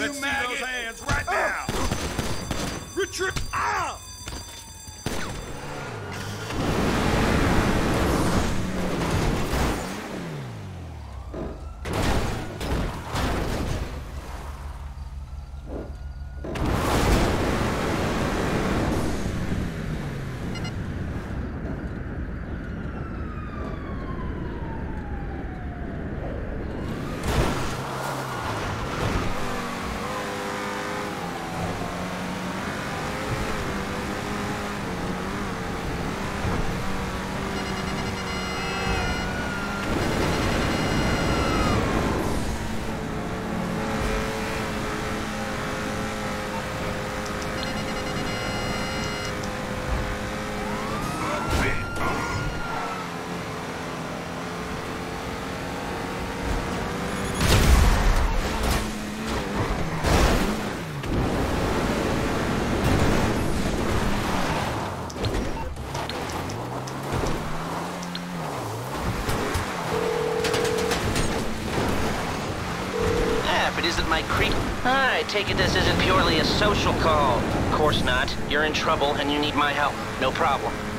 Let's see those hands right now. Retreat. Ah! Isn't my creep? I take it this isn't purely a social call. Of course not. You're in trouble and you need my help. No problem.